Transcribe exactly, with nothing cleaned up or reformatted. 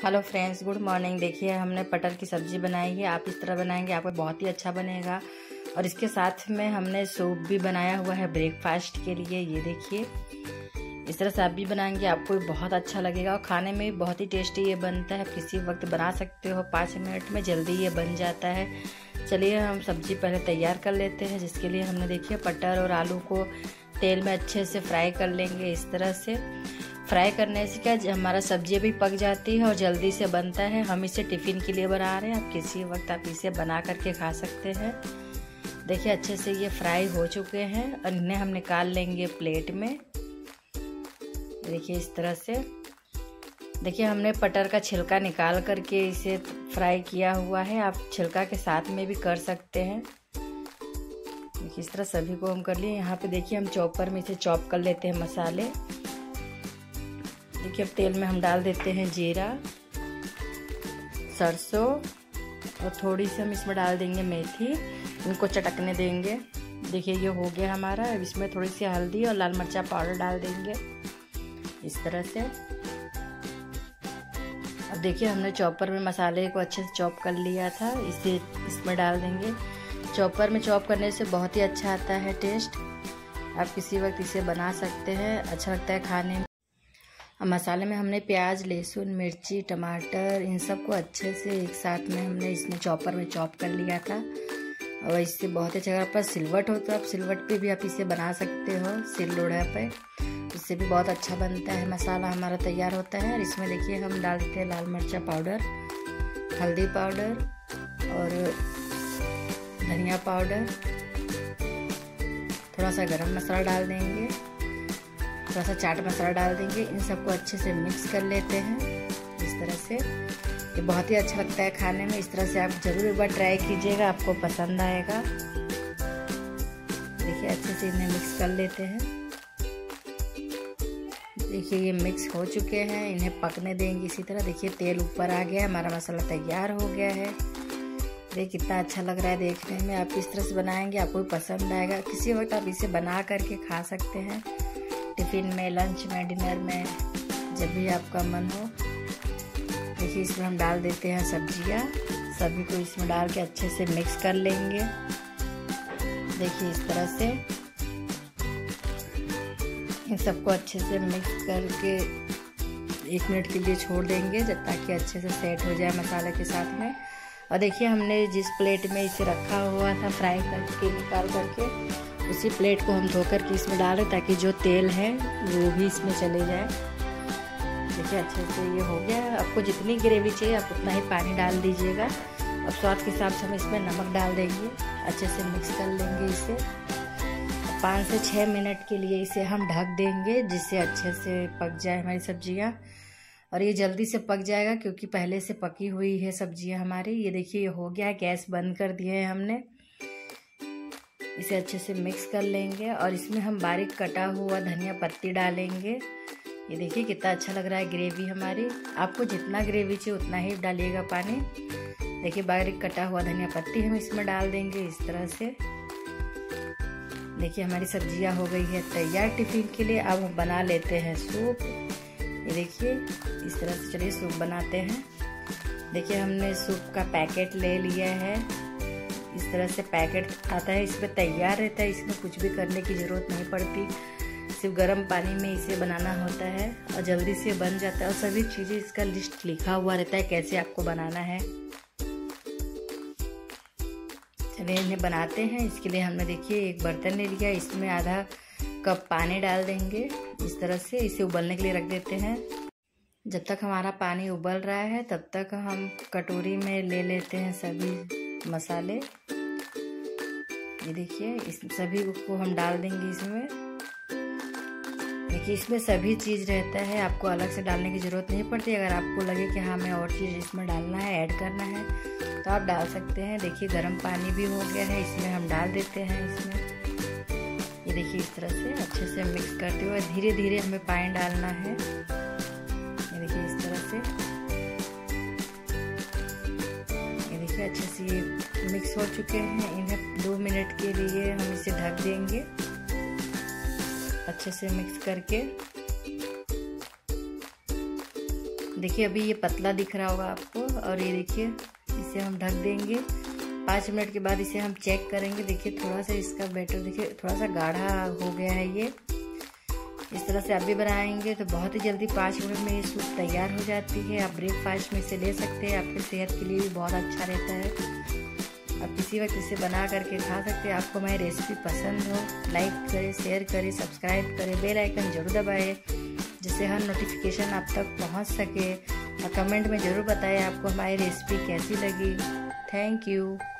Hello friends, good morning. देखिए हमने पटर की सब्ज़ी बनाई है। आप इस तरह बनाएंगे आपको बहुत ही अच्छा बनेगा। और इसके साथ में हमने सूप भी बनाया हुआ है ब्रेकफास्ट के लिए। ये देखिए इस तरह से आप भी बनाएंगे आपको बहुत अच्छा लगेगा और खाने में भी बहुत ही टेस्टी ये बनता है। किसी वक्त बना सकते हो, पाँच मिनट में जल्दी ये बन जाता है। चलिए हम सब्ज़ी पहले तैयार कर लेते हैं, जिसके लिए हमने देखिए पटर और आलू को तेल में अच्छे से फ्राई कर लेंगे। इस तरह से फ्राई करने से क्या हमारा सब्जी भी पक जाती है और जल्दी से बनता है। हम इसे टिफ़िन के लिए बना रहे हैं, आप किसी वक्त आप इसे बना करके खा सकते हैं। देखिए अच्छे से ये फ्राई हो चुके हैं और इन्हें हम निकाल लेंगे प्लेट में। देखिए इस तरह से देखिए हमने पटर का छिलका निकाल करके इसे फ्राई किया हुआ है। आप छिलका के साथ में भी कर सकते हैं। देखिए इस तरह सभी को हम कर लिए। यहाँ पे देखिए हम चॉपर में इसे चॉप कर लेते हैं मसाले। देखिए अब तेल में हम डाल देते हैं जीरा, सरसों और थोड़ी सी हम इसमें डाल देंगे मेथी। इनको चटकने देंगे। देखिए ये हो गया हमारा। अब इसमें थोड़ी सी हल्दी और लाल मिर्चा पाउडर डाल देंगे इस तरह से। अब देखिए हमने चॉपर में मसाले को अच्छे से चॉप कर लिया था, इसे इसमें डाल देंगे। चॉपर में चॉप करने से बहुत ही अच्छा आता है टेस्ट। आप किसी वक्त इसे बना सकते हैं, अच्छा लगता है खाने में। मसाले में हमने प्याज, लहसुन, मिर्ची, टमाटर इन सब को अच्छे से एक साथ में हमने इसमें चॉपर में चॉप कर लिया था। और इससे बहुत अच्छा, अगर आपका सिलवट हो तो आप सिलवट पे भी आप इसे बना सकते हो, सिल लोढ़ा पे, इससे भी बहुत अच्छा बनता है। मसाला हमारा तैयार होता है और इसमें देखिए हम डाल देते हैं लाल मिर्चा पाउडर, हल्दी पाउडर और धनिया पाउडर, थोड़ा सा गरम मसाला डाल देंगे, थोड़ा सा चाट मसाला डाल देंगे। इन सबको अच्छे से मिक्स कर लेते हैं इस तरह से। ये बहुत ही अच्छा लगता है खाने में। इस तरह से आप जरूर एक बार ट्राई कीजिएगा, आपको पसंद आएगा। देखिए अच्छे से इन्हें मिक्स कर लेते हैं। देखिए ये मिक्स हो चुके हैं, इन्हें पकने देंगे इसी तरह। देखिए तेल ऊपर आ गया है, हमारा मसाला तैयार हो गया है। देखिए कितना अच्छा लग रहा है देखने में। आप इस तरह से बनाएंगे आपको पसंद आएगा। किसी वक्त आप इसे बना करके खा सकते हैं, टिफ़िन में, लंच में, डिनर में, जब भी आपका मन हो। देखिए इसमें हम डाल देते हैं सब्जियां। सभी को इसमें डाल के अच्छे से मिक्स कर लेंगे। देखिए इस तरह से इन सबको अच्छे से मिक्स करके एक मिनट के लिए छोड़ देंगे, जब ताकि अच्छे से सेट हो जाए मसाले के साथ में। और देखिए हमने जिस प्लेट में इसे रखा हुआ था फ्राई करके निकाल करके, उसी प्लेट को हम धो करके इसमें डालें ताकि जो तेल है वो भी इसमें चले जाए। देखिए अच्छे से ये हो गया। आपको जितनी ग्रेवी चाहिए आप उतना ही पानी डाल दीजिएगा। अब स्वाद के हिसाब से हम इसमें नमक डाल देंगे, अच्छे से मिक्स कर लेंगे इसे। पाँच से छः मिनट के लिए इसे हम ढक देंगे, जिससे अच्छे से पक जाए हमारी सब्जियाँ। और ये जल्दी से पक जाएगा क्योंकि पहले से पकी हुई है सब्जियाँ हमारी। ये देखिए ये हो गया है। गैस बंद कर दिए है हमने। इसे अच्छे से मिक्स कर लेंगे और इसमें हम बारीक कटा हुआ धनिया पत्ती डालेंगे। ये देखिए कितना अच्छा लग रहा है ग्रेवी हमारी। आपको जितना ग्रेवी चाहिए उतना ही डालिएगा पानी। देखिए बारीक कटा हुआ धनिया पत्ती हम इसमें डाल देंगे इस तरह से। देखिए हमारी सब्जियां हो गई है तैयार टिफ़िन के लिए। अब हम बना लेते हैं सूप। ये देखिए इस तरह से, चलिए सूप बनाते हैं। देखिए हमने सूप का पैकेट ले लिया है। इस तरह से पैकेट आता है, इसमें तैयार रहता है, इसमें कुछ भी करने की ज़रूरत नहीं पड़ती। सिर्फ गर्म पानी में इसे बनाना होता है और जल्दी से बन जाता है। और सभी चीज़ें इसका लिस्ट लिखा हुआ रहता है कैसे आपको बनाना है। चलिए इन्हें बनाते हैं। इसके लिए हमने देखिए एक बर्तन ले लिया, इसमें आधा कप पानी डाल देंगे इस तरह से। इसे उबलने के लिए रख देते हैं। जब तक हमारा पानी उबल रहा है तब तक हम कटोरी में ले लेते हैं सभी मसाले। ये देखिए इस सभी को हम डाल देंगे इसमें। देखिए इसमें सभी चीज़ रहता है, आपको अलग से डालने की ज़रूरत नहीं पड़ती। अगर आपको लगे कि हाँ हमें और चीज़ इसमें डालना है, ऐड करना है, तो आप डाल सकते हैं। देखिए गर्म पानी भी हो गया है, इसमें हम डाल देते हैं इसमें। ये देखिए इस तरह से अच्छे से मिक्स करते हुए धीरे धीरे हमें पानी डालना है। ये देखिए इस तरह से अच्छे से ये मिक्स हो चुके हैं। इन्हें दो मिनट के लिए हम इसे ढक देंगे अच्छे से मिक्स करके। देखिए अभी ये पतला दिख रहा होगा आपको, और ये देखिए इसे हम ढक देंगे। पाँच मिनट के बाद इसे हम चेक करेंगे। देखिए थोड़ा सा इसका बैटर देखिए थोड़ा सा गाढ़ा हो गया है। ये इस तरह से आप भी बनाएंगे तो बहुत ही जल्दी पाँच मिनट में ये सूप तैयार हो जाती है। आप ब्रेकफास्ट में इसे ले सकते हैं, आपकी सेहत के लिए भी बहुत अच्छा रहता है। आप किसी वक्त इसे बना करके खा सकते हैं। आपको हमारी रेसिपी पसंद हो, लाइक करें, शेयर करें, सब्सक्राइब करें, बेल आइकन जरूर दबाएं जिससे हर नोटिफिकेशन आप तक पहुंच सके। और कमेंट में ज़रूर बताएं आपको हमारी रेसिपी कैसी लगी। Thank you.